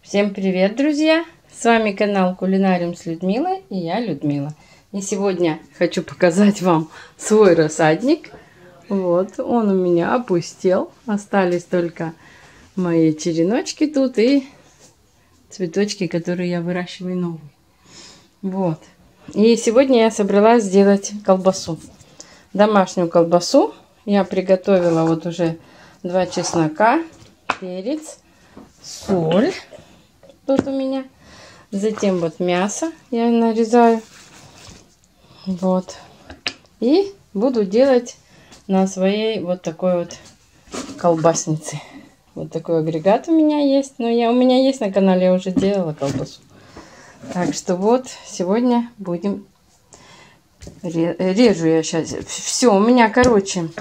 Всем привет, друзья! С вами канал Кулинариум с Людмилой и я Людмила. И сегодня хочу показать вам свой рассадник. Вот, он у меня опустел. Остались только мои череночки тут и цветочки, которые я выращиваю новые. Вот. И сегодня я собралась сделать колбасу. Домашнюю колбасу. Я приготовила вот уже 2 чеснока, перец, соль. Тут у меня. Затем вот мясо я нарезаю. Вот. И буду делать на своей вот такой вот колбаснице. Вот такой агрегат у меня есть. Но у меня есть на канале, я уже делала колбасу. Так что вот сегодня будем... Режу я сейчас. Все, у меня, короче,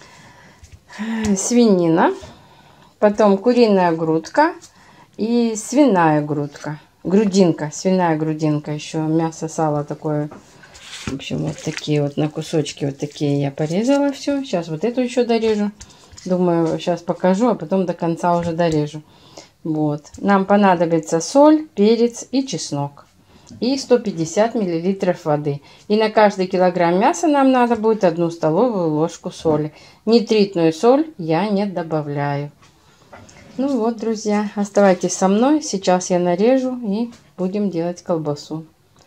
свинина. Потом куриная грудка. И свиная грудка. Грудинка. Свиная грудинка еще. Мясо, сало такое. В общем, вот такие вот на кусочки. Вот такие я порезала все. Сейчас вот эту еще дорежу. Думаю, сейчас покажу, а потом до конца уже дорежу. Вот. Нам понадобится соль, перец и чеснок. И 150 мл воды. И на каждый килограмм мяса нам надо будет 1 столовую ложку соли. Нитритную соль я не добавляю. Ну вот, друзья, оставайтесь со мной. Сейчас я нарежу и будем делать колбасу.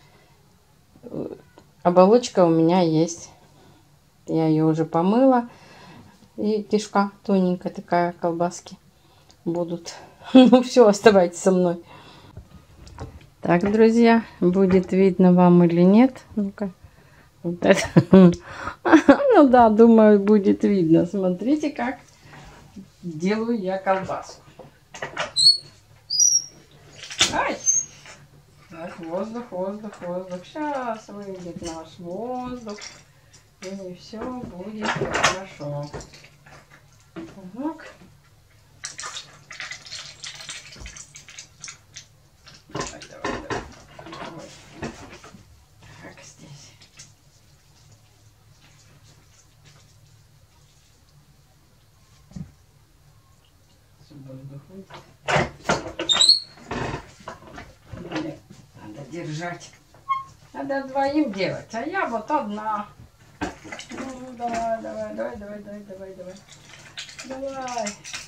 Оболочка у меня есть. Я ее уже помыла. И кишка тоненькая такая, колбаски будут. Ну все, оставайтесь со мной. Так, друзья, будет видно вам или нет? Ну-ка. Вот это. Ну да, думаю, будет видно. Смотрите, как делаю я колбаску. Ай! Так, воздух, воздух, воздух. Сейчас выйдет наш воздух. И все будет хорошо. Так. Давай, давай, давай. Так, здесь. Воздух выйдет. Надо держать. Надо двоим делать, а я вот одна. Ну, давай, давай, давай, давай, давай, давай, давай. Давай.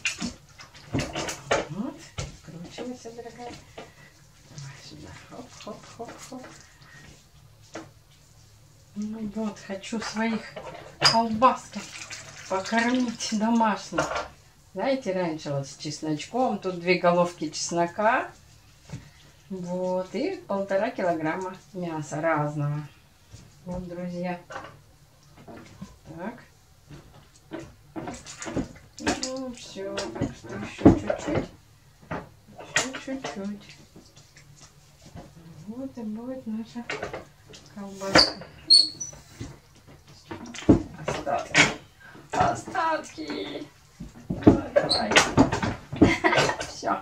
Вот, кручивайся, дорогая. Давай сюда. Хоп, хоп, хоп, хоп. Ну вот, хочу своих колбаской покормить домашних. Знаете, раньше вот с чесночком, тут 2 головки чеснока. Вот, и 1,5 килограмма мяса разного. Вот, друзья. Так. Ну, все, так что еще чуть-чуть. Еще чуть-чуть. Вот и будет наша колбаска. Остатки. Остатки. Давай. Все.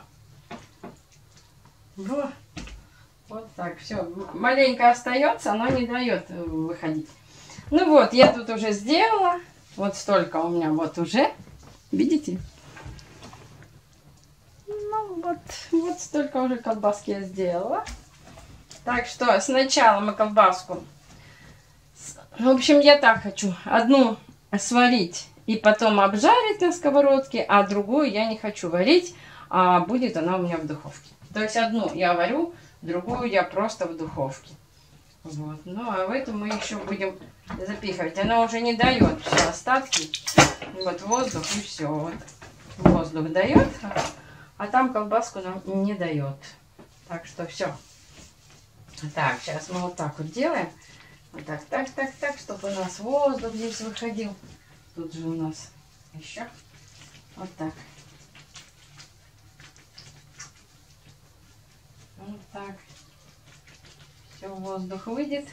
Вот так, все. Маленько остается, но не дает выходить. Ну вот, я тут уже сделала. Вот столько у меня вот уже. Видите? Ну вот столько уже колбаски я сделала. Так что сначала мы колбаску... В общем, я так хочу. Одну сварить и потом обжарить на сковородке, а другую я не хочу варить, а будет она у меня в духовке. То есть одну я варю, другую я просто в духовке. Вот. Ну, а в эту мы еще будем запихивать. Она уже не дает все остатки. Вот воздух и все. Вот. Воздух дает, а там колбаску нам не дает. Так что все. Так, сейчас мы вот так вот делаем. Вот так, так, так, так, чтобы у нас воздух здесь выходил. Тут же у нас еще вот так. Вот так. Все, воздух выйдет.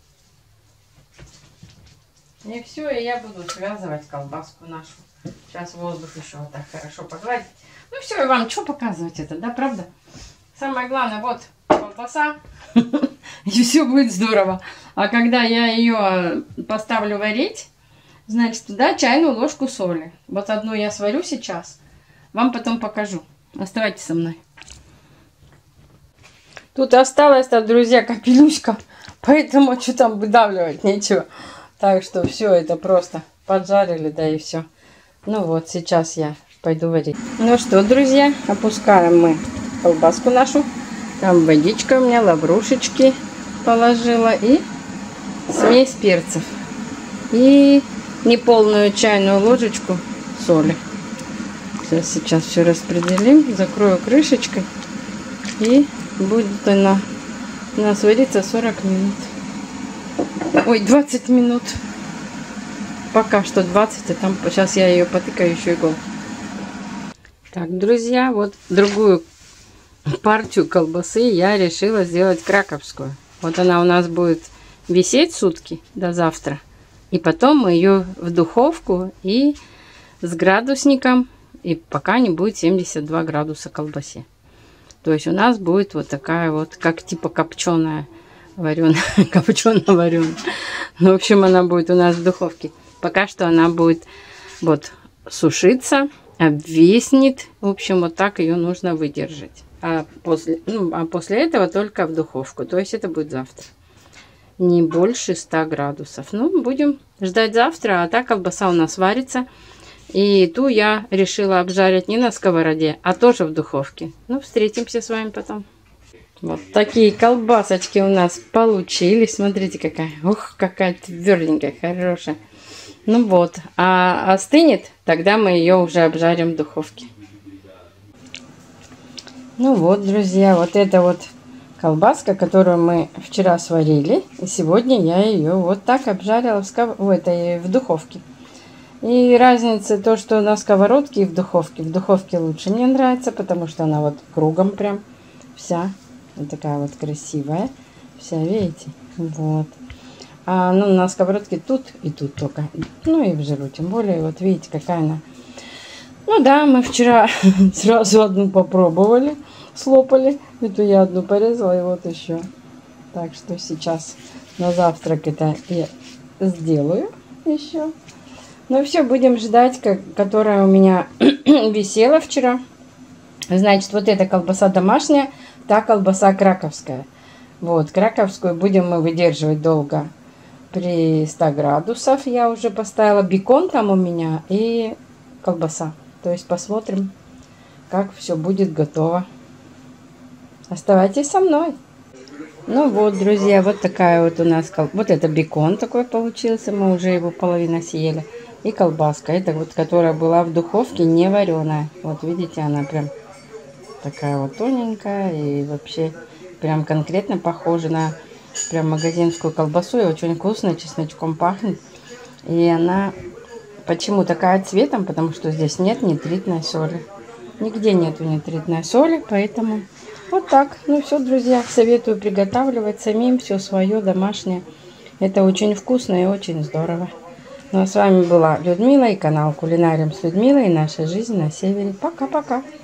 И все, и я буду связывать колбаску нашу. Сейчас воздух еще вот так хорошо погладить. Ну все, и вам что показывать это, да, правда? Самое главное, вот колбаса. И все будет здорово. А когда я ее поставлю варить, значит, туда чайную ложку соли. Вот одну я сварю сейчас. Вам потом покажу. Оставайтесь со мной. Тут осталось-то, друзья, капелюшка. Поэтому что там выдавливать нечего. Так что все это просто поджарили, да и все. Ну вот, сейчас я пойду варить. Ну что, друзья, опускаем мы колбаску нашу. Там водичка у меня, лаврушечки положила и смесь перцев. И неполную чайную ложечку соли. Сейчас все распределим, закрою крышечкой. И будет она у нас вариться 40 минут. Ой, 20 минут. Пока что 20, а там сейчас я ее потыкаю еще иголку. Так, друзья, вот другую партию колбасы я решила сделать краковскую. Вот она у нас будет висеть сутки до завтра. И потом мы ее в духовку и с градусником, и пока не будет 72 градуса колбасе. То есть у нас будет вот такая вот, как типа копченая вареная, копчено-вареная. Ну, в общем, она будет у нас в духовке. Пока что она будет вот сушиться, обвиснет. В общем, вот так ее нужно выдержать. А после этого только в духовку. То есть это будет завтра. Не больше 100 градусов. Ну, будем ждать завтра. А так колбаса у нас варится. И ту я решила обжарить не на сковороде, а тоже в духовке. Ну, встретимся с вами потом. Вот такие колбасочки у нас получились. Смотрите, какая. Ух, какая тверденькая, хорошая. Ну вот, а остынет, тогда мы ее уже обжарим в духовке. Ну вот, друзья, вот это вот колбаска, которую мы вчера сварили. И сегодня я ее вот так обжарила в духовке. И разница то, что на сковородке и в духовке лучше мне нравится, потому что она вот кругом прям вся. Вот такая вот красивая. Вся, видите? Вот. А ну, на сковородке тут и тут только. Ну и в жиру. Тем более, вот видите, какая она. Ну да, мы вчера сразу одну попробовали. Слопали. Эту я одну порезала и вот еще. Так что сейчас на завтрак это я сделаю еще. Ну все, будем ждать, которая у меня висела вчера. Значит, вот эта колбаса домашняя, та колбаса краковская. Вот, краковскую будем мы выдерживать долго. При 100 градусов я уже поставила. Бекон там у меня и колбаса. То есть посмотрим, как все будет готово. Оставайтесь со мной. Ну вот, друзья, вот такая вот у нас вот это бекон такой получился. Мы уже его половину съели. И колбаска. Это вот, которая была в духовке, не вареная. Вот видите, она прям такая вот тоненькая. И вообще прям конкретно похожа на прям магазинскую колбасу. И очень вкусно, чесночком пахнет. И она почему такая цветом? Потому что здесь нет нитритной соли. Нигде нету нитритной соли, поэтому вот так. Ну все, друзья, советую приготавливать самим все свое домашнее. Это очень вкусно и очень здорово. Ну а с вами была Людмила и канал Кулинариум с Людмилой и наша жизнь на севере. Пока-пока.